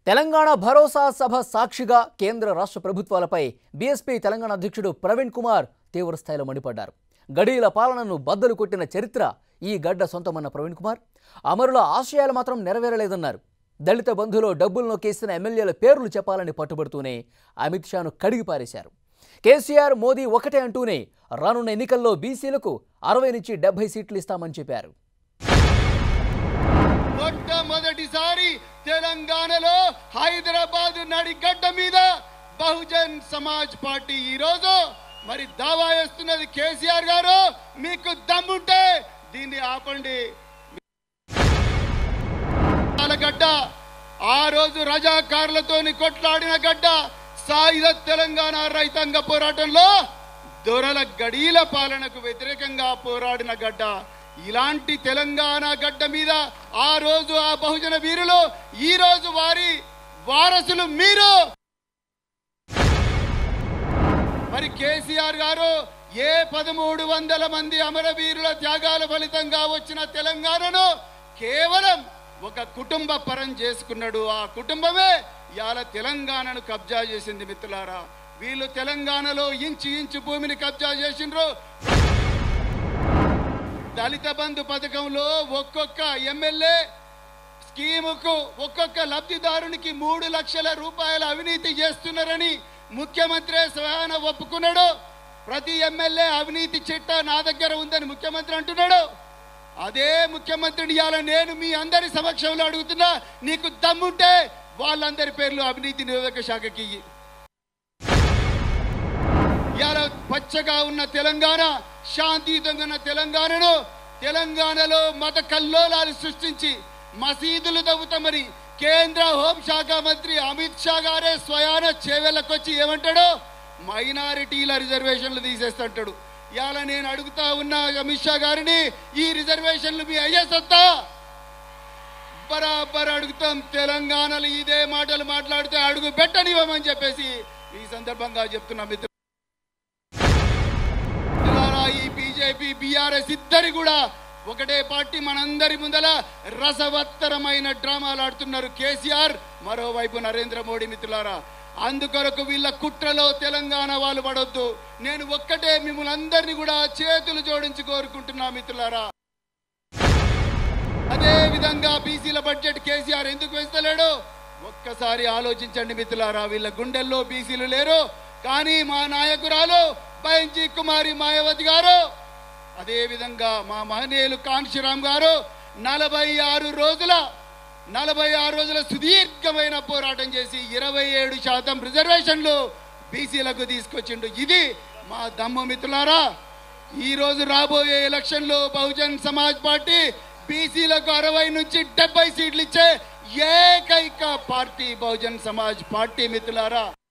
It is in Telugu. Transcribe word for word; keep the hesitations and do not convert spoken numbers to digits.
తెలంగాణ భరోసా సభ సాక్షిగా కేంద్ర రాష్ట్ర ప్రభుత్వాలపై బీఎస్పీ తెలంగాణ అధ్యక్షుడు ప్రవీణ్ కుమార్ తీవ్ర స్థాయిలో మండిపడ్డారు. గడీల పాలనను బద్దలు కొట్టిన చరిత్ర ఈ గడ్డ సొంతమన్న ప్రవీణ్ కుమార్ అమరుల ఆశయాలు మాత్రం నెరవేరలేదన్నారు. దళిత బంధులో డబ్బులు నొక్కేసిన ఎమ్మెల్యేల పేర్లు చెప్పాలని పట్టుబడుతూనే అమిత్ షాను కడిగి పారేశారు. కేసీఆర్ మోదీ ఒకటే అంటూనే రానున్న ఎన్నికల్లో బీసీలకు అరవై నుంచి డెబ్బై సీట్లు ఇస్తామని చెప్పారు. మొట్టమొదటిసారి తెలంగాణలో హైదరాబాద్ నడిగడ్డ మీద బహుజన్ సమాజ్ పార్టీ ఈ రోజు మరి దావా చేస్తున్నది. కేసీఆర్ గారు మీకు దమ్ముంటే దీన్ని ఆపండి. గడ్డ ఆ రోజు రజాకారులతోని కొట్లాడిన గడ్డ, సాయుధ తెలంగాణ రైతాంగ పోరాటంలో దొరల గడీల పాలనకు వ్యతిరేకంగా పోరాడిన గడ్డ. ఇలాంటి తెలంగాణ గడ్డ మీద ఆ రోజు ఆ బహుజన వీరులు, ఈ రోజు వారి వారసులు మీరు. మరి కేసీఆర్ గారు ఏ పదమూడు వందల మంది అమరవీరుల త్యాగాల ఫలితంగా వచ్చిన తెలంగాణను కేవలం ఒక కుటుంబ పరం చేసుకున్నాడు. ఆ కుటుంబమే ఇవాళ తెలంగాణను కబ్జా చేసింది. మిత్రులారా, వీళ్ళు తెలంగాణలో ఇంచు ఇంచు భూమిని కబ్జా చేసిండ్రు. దళిత బంధు పథకంలో ఒక్కొక్క ఎమ్మెల్యే స్కీముకు ఒక్కొక్క లబ్ధిదారునికి మూడు లక్షల రూపాయల అవినీతి చేస్తున్నారని ముఖ్యమంత్రి స్వయాన ఒప్పుకున్నాడు. ప్రతి ఎమ్మెల్యే అవినీతి చిట్టా నా దగ్గర ఉందని ముఖ్యమంత్రి అంటున్నాడు. అదే ముఖ్యమంత్రిని ఇవాళ నేను మీ అందరి సమక్షంలో అడుగుతున్నా, నీకు దమ్ముంటే వాళ్ళందరి పేర్లు అవినీతి నిరోధక శాఖకి. ఇవాళ పచ్చగా ఉన్న తెలంగాణ, శాంతియుతంగా ఉన్న తెలంగాణను తెలంగాణలో మత కల్లోలాలు సృష్టించి మసీదులు తవ్వుతామని కేంద్ర హోంశాఖ మంత్రి అమిత్ షా గారే స్వయాన చేవెళ్ళకొచ్చి ఏమంటాడో మైనారిటీల రిజర్వేషన్లు తీసేస్తుంటాడు. ఇవాళ నేను అడుగుతా ఉన్న అమిత్ షా గారిని, ఈ రిజర్వేషన్లు మీ అయ్యే సత్తా? బరాబర్ అడుగుతాం. తెలంగాణలో ఇదే మాటలు మాట్లాడితే అడుగు పెట్టనివ్వమని చెప్పేసి ఈ సందర్భంగా చెప్తున్నా. మిత్రులారా, ఈ బీజేపీ బీఆర్ఎస్ ఇద్దరి కూడా ఒకటే పార్టీ మనందరి ముందల రసవత్తరమైన డ్రామాలు ఆడుతున్నారు. కేసీఆర్, మరోవైపు నరేంద్ర మోడీ. మిత్రులారా, అందుకొరకు వీళ్ళ కుట్రలో తెలంగాణ వాళ్ళు పడొద్దు. నేను ఒక్కటే మిమ్మల్ని అందరినీ కూడా చేతులు జోడించి కోరుకుంటున్నా. మిత్రులారా, అదే విధంగా బీసీల బడ్జెట్ కేసీఆర్ ఎందుకు పెంచలేడు ఒక్కసారి ఆలోచించండి. మిత్రులారా, వీళ్ళ గుండెల్లో బీసీలు లేరు, కానీ మా నాయకురాలు బైంజీ కుమారి మాయావతి గారు, అదే విధంగా మా మహనీయులు కాంక్షీరామ్ గారు నలభై ఆరు రోజుల నలభై ఆరు రోజుల సుదీర్ఘమైన పోరాటం చేసి ఇరవై ఏడు శాతం రిజర్వేషన్లు బీసీలకు తీసుకొచ్చిండు. ఇది మా దమ్ము. మిత్రులారా, ఈ రోజు రాబోయే ఎలక్షన్లో బహుజన్ సమాజ్ పార్టీ బీసీలకు అరవై నుంచి డెబ్బై సీట్లు ఇచ్చే ఏకైక పార్టీ బహుజన్ సమాజ్ పార్టీ. మిత్రులారా.